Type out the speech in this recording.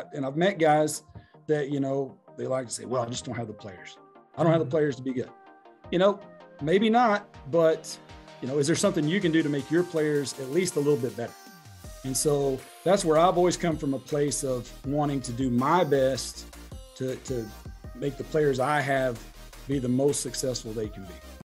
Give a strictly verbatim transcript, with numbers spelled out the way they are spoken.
and I've met guys that, you know, they like to say, well, I just don't have the players. I don't have the players to be good. You know, maybe not, but, you know, is there something you can do to make your players at least a little bit better? And so that's where I've always come from, a place of wanting to do my best to, to make the players I have be the most successful they can be.